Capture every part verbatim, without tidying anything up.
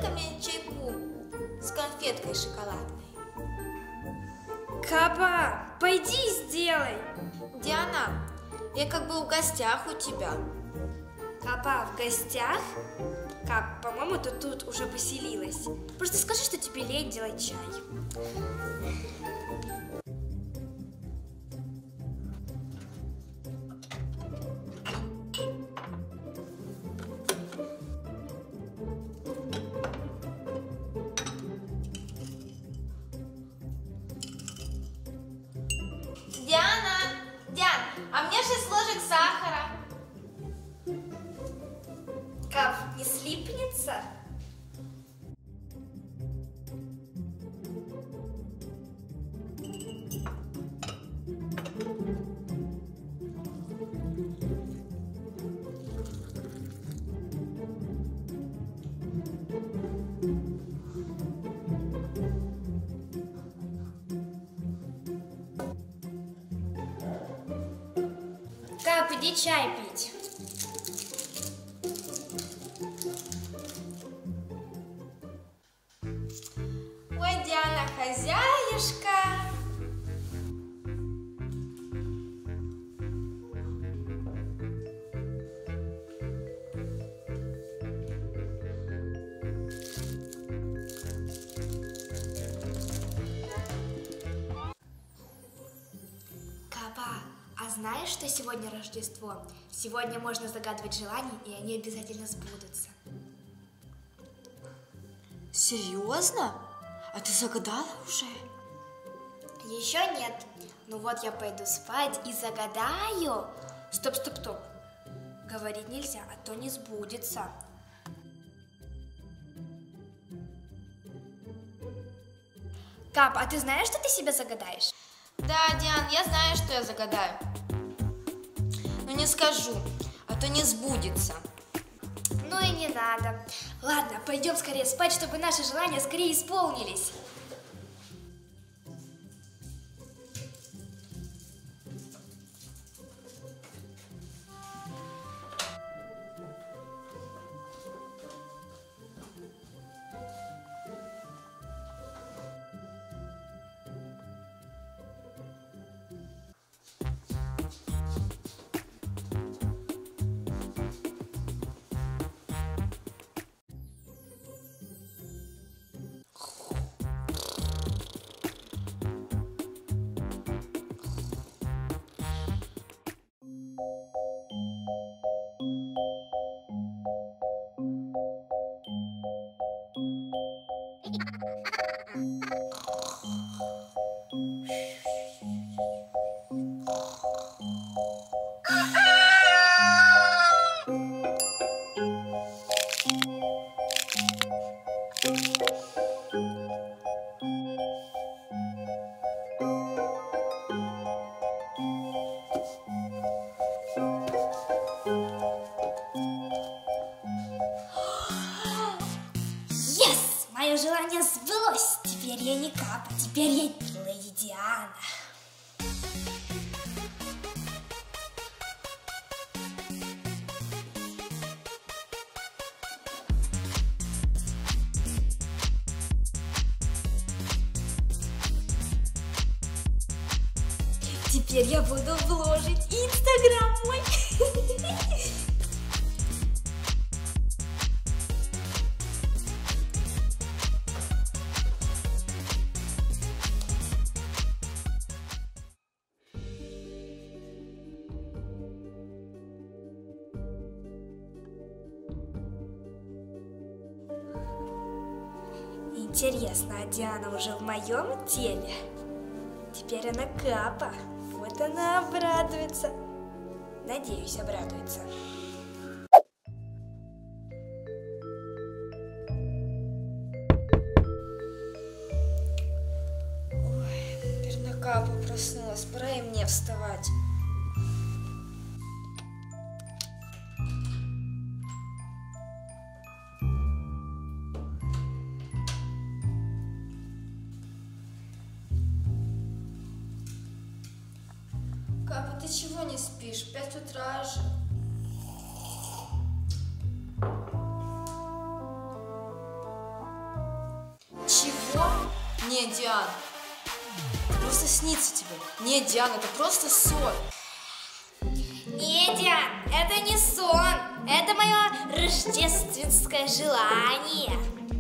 ко мне чайку с конфеткой шоколадной. Капа, пойди сделай. Диана, я как бы в гостях у тебя. Капа, в гостях? Кап, по-моему, ты тут уже поселилась. Просто скажи, что тебе лень делать чай. Диана, Диан, а мне шесть ложек сахара. Кап, не слипнется? Кап, иди чай пить. Ой, Диана, хозяюшка. Капа, а знаешь, что сегодня Рождество? Сегодня можно загадывать желания, и они обязательно сбудутся. Серьезно? А ты загадала уже? Еще нет. Ну вот я пойду спать и загадаю. Стоп, стоп, стоп. Говорить нельзя, а то не сбудется. Кап, а ты знаешь, что ты себе загадаешь? Да, Диан, я знаю, что я загадаю. Но не скажу, а то не сбудется. Ну и не надо. Ладно, пойдем скорее спать, чтобы наши желания скорее исполнились. Yes! Мое желание сбылось. Теперь я не Капа, теперь я Леди Диана. Теперь я буду вложить Инстаграм мой. Интересно, а Диана уже в моем теле? Теперь она Капа. Вот она обрадуется. Надеюсь, обрадуется. Ой, наверное, Капа проснулась. Пора и мне вставать. Капа, ты чего не спишь? Пять утра же. Не, Диан, просто снится тебе. Нет, Диан, это просто сон. Не, Диан, это не сон. Это мое рождественское желание.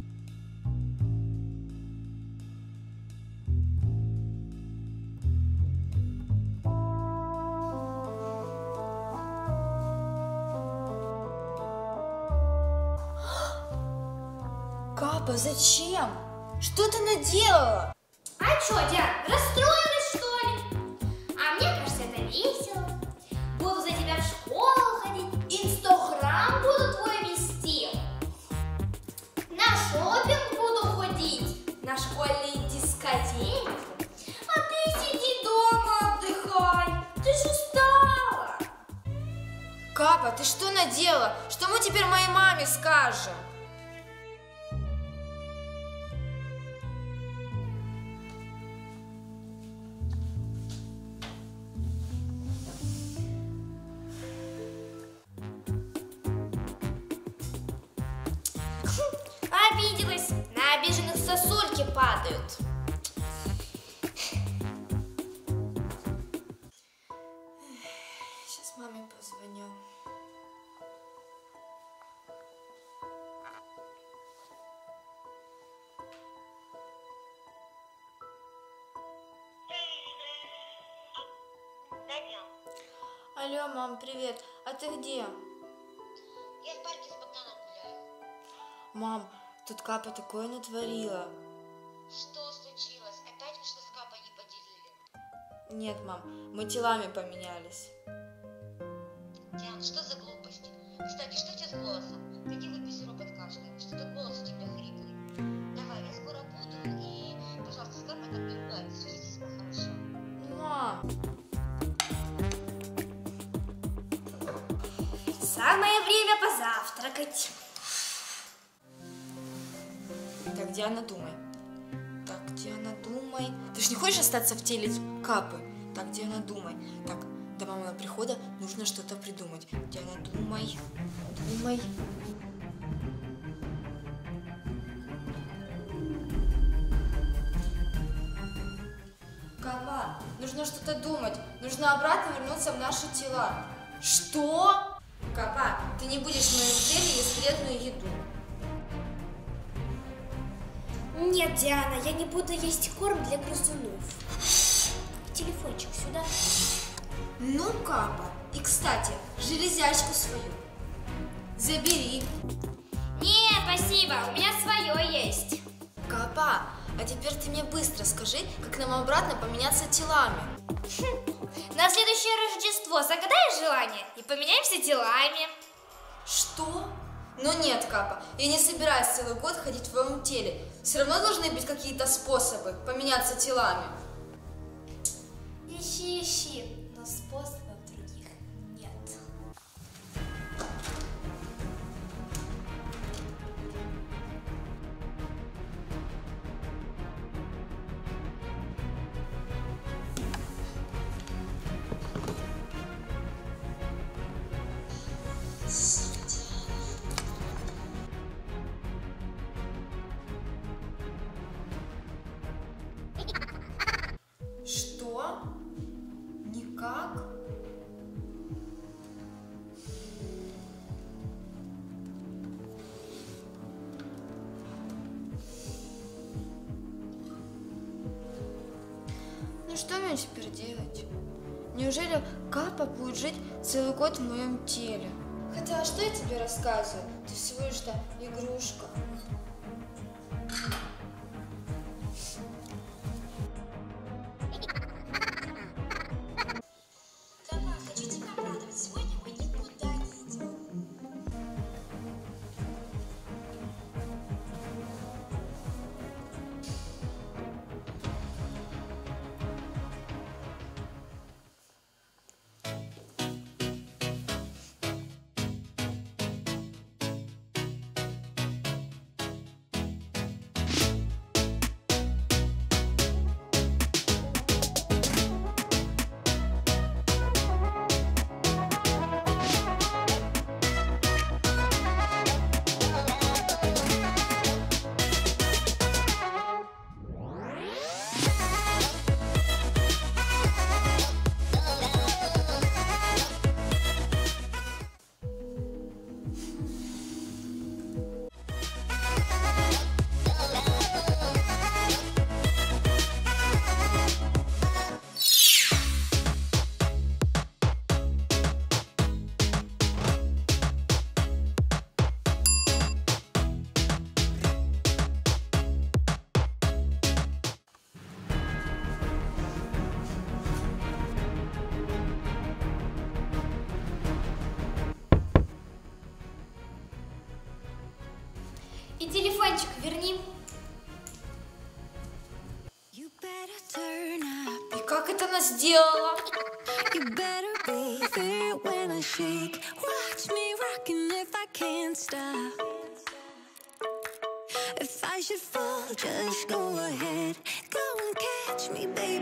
Капа, зачем? Что ты наделала? А чё, Диан, расстроилась, что ли? А мне кажется, это весело. Буду за тебя в школу ходить, инстаграм буду твой вести. На шопинг буду ходить, на школьные дискотеки. А ты сиди дома, отдыхай. Ты же устала. Капа, ты что наделала? Что мы теперь моей маме скажем? Обиделась. На обиженных сосульки падают. Сейчас маме позвоню. Алло, мам, привет. А ты где? Я в парке с Богданом гуляю. Мам, тут Капа такое натворила. Что случилось? Опять вы что с Капой не поделили? Нет, мам, мы телами поменялись. Диан, что за глупости? Кстати, что у тебя с голосом? Пойди выпей сироп от кашля. Что-то голос у тебя хриплый. Давай, я скоро буду. И, пожалуйста, с Капой там не ругайтесь. Ведите себя хорошо. Мам. Самое время позавтракать. Так, Диана, думай. Так, Диана, думай. Ты же не хочешь остаться в теле Капы? Так, Диана, думай. Так, до маминого прихода нужно что-то придумать. Диана, думай. Думай. Капа, нужно что-то думать. Нужно обратно вернуться в наши тела. Что? Капа, ты не будешь в моем теле есть вредную еду. Нет, Диана, я не буду есть корм для грызунов. Телефончик сюда. Ну, Капа, и, кстати, железячку свою забери. Нет, спасибо, у меня свое есть. Капа, а теперь ты мне быстро скажи, как нам обратно поменяться телами. На следующее Рождество загадай желание и поменяемся телами. Что? Ну нет, Капа, я не собираюсь целый год ходить в твоем теле. Все равно должны быть какие-то способы поменяться телами. Ищи, ищи, но способов других нет. Что? Никак? Ну что мне теперь делать? Неужели Капа будет жить целый год в моем теле? Хотя, что я тебе рассказываю? Ты всего лишь игрушка. Капа, хочу тебя обрадовать. Сегодня мы никуда не идем. И телефончик верни. И как это она сделала? You better be there when I shake. Watch me rocking if I can't stop. If I should fall, just go ahead. Go and catch me, baby.